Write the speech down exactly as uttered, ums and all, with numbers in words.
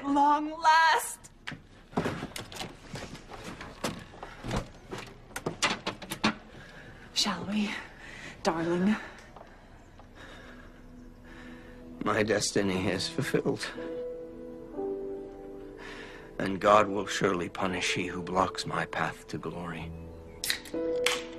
at long last. Shall we, darling? My destiny is fulfilled. And God will surely punish he who blocks my path to glory.